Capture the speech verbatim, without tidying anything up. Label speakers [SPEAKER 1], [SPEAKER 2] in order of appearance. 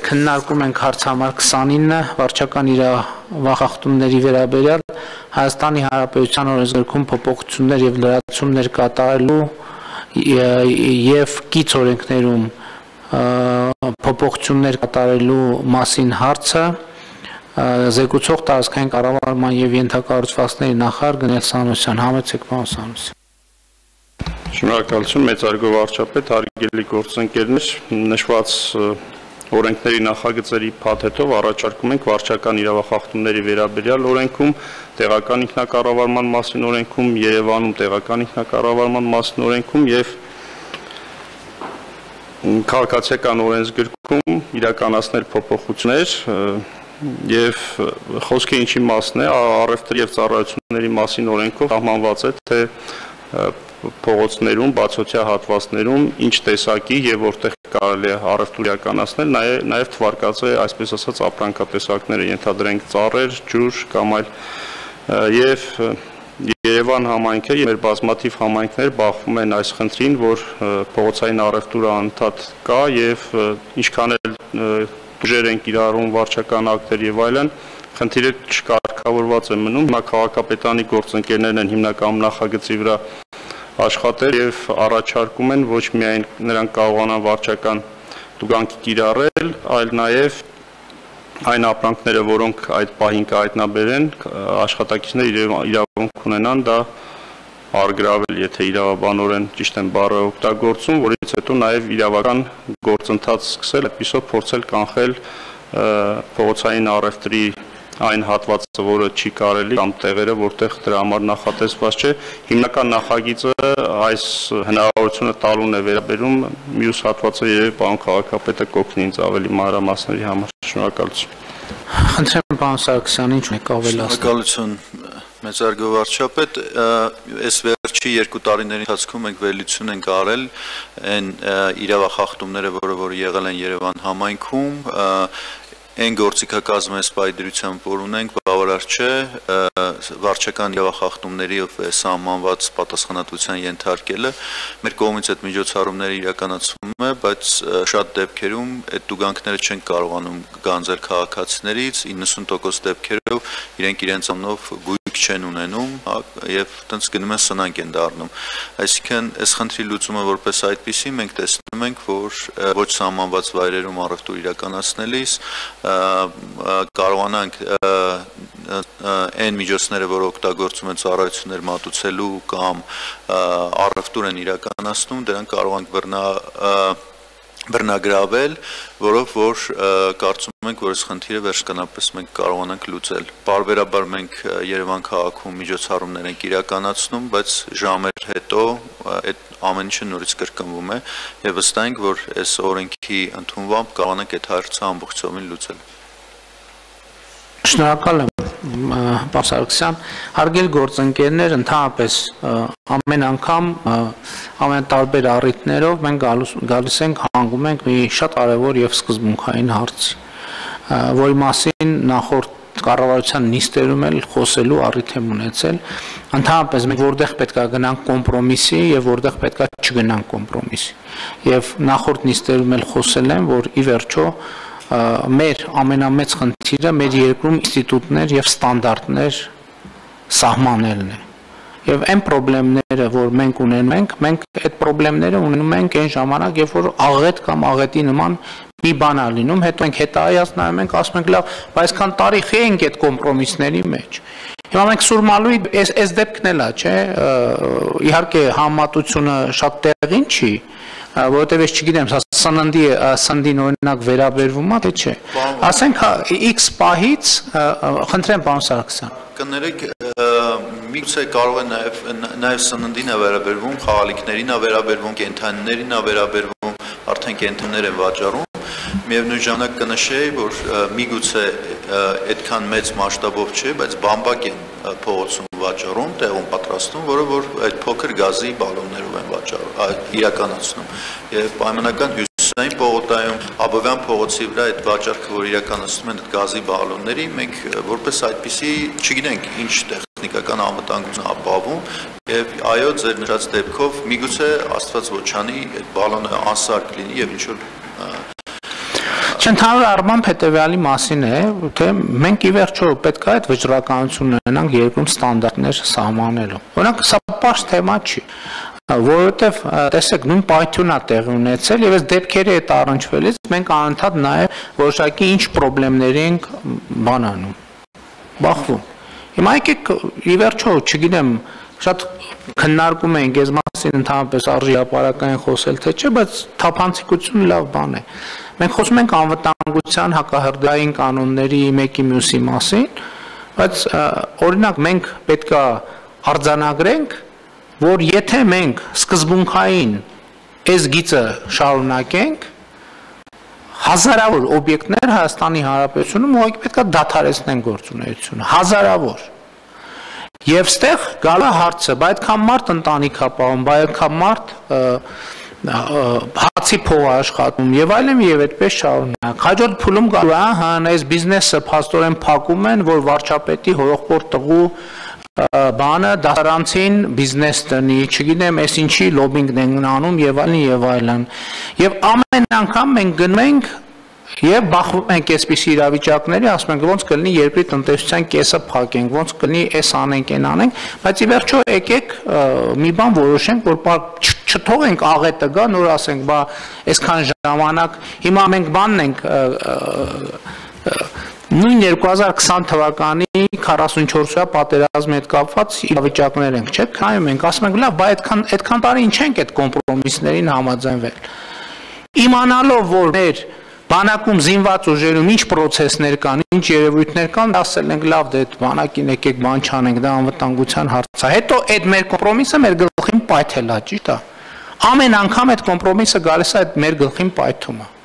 [SPEAKER 1] քննարկում ենք հարց համար քսանինը վարչական իրավախախտումների վերաբերյալ Հայաստանի Հանրապետության օրենսգրքում փոփոխություններ եւ լրացումներ կատարելու եւ կից օրենքներում փոփոխություններ կատարելու մասին հարցը զեկուցող տարածքային կառավարման եւ ենթակառուցվածքների նախարար Գնել Սանոսյան, համեցեք պարոն Սանոսյան։
[SPEAKER 2] Շնորհակալություն մեծարգո վարչապետ, հարգելի գործընկերներ, նշված օրենքների նախագծերի փաթեթով առաջարկում ենք վարչական իրավախախտումների վերաբերյալ օրենքում, տեղական ինքնակառավարման մասին օրենքում, Երևանում տեղական ինքնակառավարման մասին օրենքում եւ քաղաքացիական օրենսգրքում իրականացնել փոփոխություններ եւ խոսքը ինչի մասն է, առևտրի եւ ծառայությունների մասին օրենքով սահմանված է, թե փողոցներում, բացօթյա հատվածներում ինչ տեսակի եւ որտեղ կարելի է առևտուր իրականացնել, նաեւ թվարկած է այսպես ասած ապրանքատեսակները, ենթադրենք ծառեր, ջուր կամ այլ եւ Երևան համայնքը եւ մեր բազմաթիվ համայնքներ բախվում են այս խնդրին, որ փողոցային առևտուրը անընդհատ կա եւ ինչքան էլ ուժեր են կիրառում վարչական ակտեր եւ այլն, խնդիրը չկարգավորված է մնում, հիմա քաղաքապետարանի գործընկերներն են հիմնական նախագծի վրա աշխատել եւ առաջարկում են ոչ միայն նրանք կարողանան վարչական տուգանքի կիրառել, այլ նաեւ այն ապրանքները, որոնք այդ պահին կհայտնաբերեն, աշխատակիցները իրավունք ունենան դա արգրավել, եթե իրավաբանորեն ճիշտ են բառը օգտագործում, որից հետո նաեւ իրավական գործընթաց սկսել, այդպիսով փորձել կանխել փողոցային առևտրի այն հատվածը, որը չի կարելի կամ տեղերը, որտեղ դրա համար նախատեսված չէ, հիմնական նախագիծը այս հնարավորությունը տալուն է վերաբերում, մյուս հատվածը երևի պարոն քաղաքապետը կօգնի ինձ ավելի մանրամասների համար։ Շնորհակալություն։
[SPEAKER 1] Խնդրեմ պարոն Սարգսյան, ինչ ունեք ավելացնել։
[SPEAKER 3] Շնորհակալություն մեծարգո վարչապետ, այս վերջի երկու տարիների ընթացքում մենք վերլուծություն ենք արել այն իրավախախտումները, որը եղել են Երևան համայնքում, Այն գործիքակազմը այս պայդրությամբ, որ ունենք, բավարար չէ, վարչական իրավախախտումների սահմանված պատասխանատվության ենթարկելը մեր կողմից այդ միջոցառումները իրականացվում է, բայց շատ դեպքերում այդ տուգանքները չեն կարողանում գանձել քաղաքացիներից, իննսուն տոկոս դեպքերով իրենք իրենց անունով գույք չեն ունենում եւ այդտենց գնում են սնանկ են դառնում։ Այսինքն այս խնդրի լուծումը որպես այդպիսի մենք տեսնում ենք, որ ոչ սահմանված վայրերում առևտուր իրականացնելիս կարողանանք այն միջոցները, որ օգտագործում են ծառայություններ մատուցելու կամ առևտուր են իրականացնում, դրանք կարող ենք բռնա բռնագրավել, որով որ կարծում ենք, որ այս խնդիրը վերջնականապես մենք կարողանանք լուծել։ Պարբերաբար մենք Երևան քաղաքում միջոցառումներ ենք իրականացնում, բայց ժամեր հետո այդ ամեն ինչը նորից կրկնվում է եւ վստահ ենք, որ այս օրենքի ընդունմամբ կարողանանք այդ հարցը ամբողջովին լուծել։
[SPEAKER 1] Շնորհակալ եմ պարոն Սարգսյան, հարգելի գործընկերներ, ընդհանրապես ամեն անգամ ամենատարբեր առիթներով մենք գալիս ենք հանգում ենք մի շատ կարևոր եւ սկզբունքային հարցի, որի մասին նախորդ կառավարության նիստերում էլ խոսելու առիթ եմ ունեցել, ընդհանրապես մենք որտեղ պետք է գնանք կոմպրոմիսի եւ որտեղ պետք է չգնանք կոմպրոմիսի, եւ նախորդ նիստերում էլ խոսել եմ, որ ի վերջո մեր ամենամեծ խնդիրը մեր երկրում ինստիտուտներ եւ ստանդարտներ սահմանելն է։ Եվ այն խնդիրները, որ մենք ունենում ենք, մենք այդ խնդիրները ունենում ենք այն ժամանակ, երբ որ աղետ կամ աղետի նման մի բան է լինում, հետո մենք հետայաց նայում ենք, ասում ենք լավ, բայց քան տարիքի ենք այդ կոմպրոմիսների մեջ։ Հիմա մենք Սուրմալուի այս այս դեպքն էլ է, չէ՞, իհարկե համատությունը շատ տեղին չի, որովհետև ես չգիտեմ, սննդի սննդին օրինակ վերաբերվում է, թե չէ։ Ասենք X պահից, խնդրեմ պարոն Սարգսյան։
[SPEAKER 3] Կներեք, միգուցե կարող է նաև նաև սննդին է վերաբերվում, խաղալիքներին է վերաբերվում, կենդանիներին է վերաբերվում, արդեն կենդանիներ են վաճառում։ Միևնույն ժամանակ կնշեի, որ միգուցե այդքան մեծ մասշտաբով չէ, բայց բամբակ են փողոցում վաճառում, տեղում պատրաստում, որը որ այդ փոքր գազի բալոններով են վաճառում, իրականացնում։ Եվ պայմանական հյուսիսային պողոտայում, Աբովյան փողոցի վրա այդ վաճառքը, որ իրականացնում են այդ գազի բալոնների, մենք որպես այդպիսի չգիտենք ինչ տեխնիկական անվտանգություն ապահովում, եւ այո, ձեր նշած դեպքով միգուցե Աստված ոչ անի այդ բալոնը անսարք լինի եւ ինչ որ
[SPEAKER 1] Չընդհանուր առմամբ հետևյալի մասին է, թե մենք ի վերջո պետք է այդ վճռականություն ունենանք երկրում ստանդարտներ սահմանելու։ Օրինակ, սա պարզ թեմա չի, որովհետև տեսեք, նույն պայթյունն է տեղի ունեցել եւ այս դեպքերի հետ առնչվելիս մենք անընդհատ նաեւ որոշակի ինչ խնդիրների ենք բան անում, բախվում։ Հիմա եկեք ի վերջո, չգիտեմ, շատ քննարկում ենք այս մասին ընդհանրապես արժի հապարակային խոսել թե չէ, բայց թափանցիկությունը լավ բան է։ Մենք խոսում ենք անվտանգության հակահրդեհային կանոնների մեկի մյուսի մասին, բայց օրինակ մենք պետք է արձանագրենք, որ եթե մենք սկզբունքային այս գիծը շարունակենք, հազարավոր օբյեկտներ Հայաստանի Հանրապետությունում ուղղակի պետք է դադարեցնեն գործունեությունը, հազարավոր։ Եվ ստեղ գալու է հարցը, բա այդքան մարդ ընտանիք է պահում, բա այդքան մարդ հացի փող աշխատում եւ այլն եւ այդպես շարունակ։ Հաջորդ փուլում գալու է, հա, այս բիզնեսը փաստորեն փակում են, որ վարչապետի հորոխբոր տղու բանը դասարանցին բիզնես տնի, չգիտեմ, այս ինչի լոբինգն են անում եւ այլն եւ այլն։ Եվ ամեն անգամ մենք գնում ենք եւ բախվում ենք այսպիսի իրավիճակների, ասում ենք ոնց կլինի երկրի տնտեսության կեսը փակենք, ոնց կլինի այս անենք, այն անենք, բայց ի վերջո եկեք մի բան որոշենք, որ չթողենք աղետը գա, նոր ասենք, բա այսքան ժամանակ, հիմա մենք բանն ենք նույն երկու հազար քսան թվականի քառասունչորսյա պատերազմի հետ կապված իրավիճակներ ենք, չէ՞, քայում ենք, ասում ենք, լավ, բա այդքան այդքան տարի ինչ ենք այդ կոմպրոմիսներին համաձայնվել։ Իմանալով, որ մեր բանակում զինված ուժերում ինչ պրոցեսներ կան, ինչ երևույթներ կան, ասել ենք լավ, դե այդ բանակին եկեք բան չանենք, դա անվտանգության հարց է։ Հետո այդ մեր կոմպրոմիսը մեր գլխին պայթել է, ճիշտ է։ Ամեն անգամ այդ կոմպրոմիսը գալիս է այդ մեր գլխին պայթումը։